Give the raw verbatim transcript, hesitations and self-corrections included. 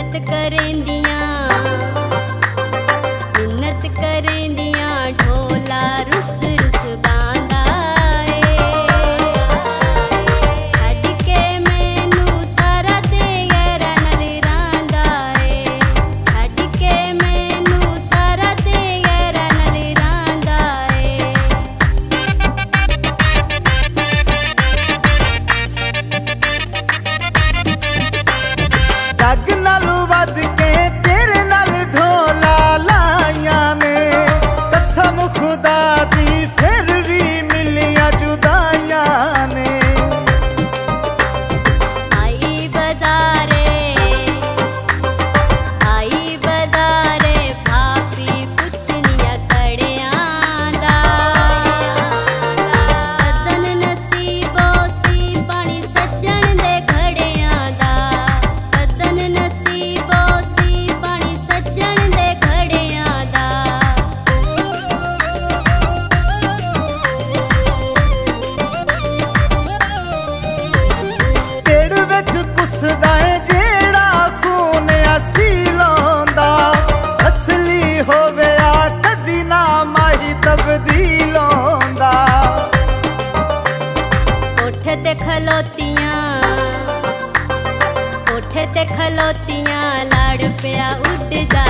मिन्नत करेंदियां मिन्नत करेंदियां ढोला रुस रुस बांदा जग नालू वध के तेरे नाल ढोला लाइया ने कसम खुदा दी फिर भी मिलिया जुदाइया ने। आई बजारे आई बजारे भापी पुछनिया कड़ियां दा कदन नसीबो सी पानी सज्जन दे घड़ियां दा नसीबो सी पानी सज्जन दे घड़ियां दा। पेड़ विच कुसदा है जेड़ा खून असी लौंदा असली होवे आ कदी ना माही तब्दील होंदा। कोठ ते खलोतियां कोठ ते खलोतियां लाड़ पिया उड़दा